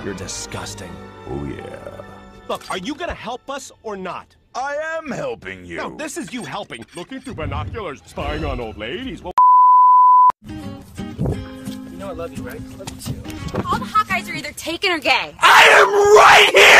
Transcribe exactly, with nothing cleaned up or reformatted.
You're disgusting. Oh, yeah. Look, are you gonna help us or not? I am helping you. No, this is you helping. Looking through binoculars, spying on old ladies. Well, you know I love you, right? I love you too. All the hot guys are either taken or gay. I am right here!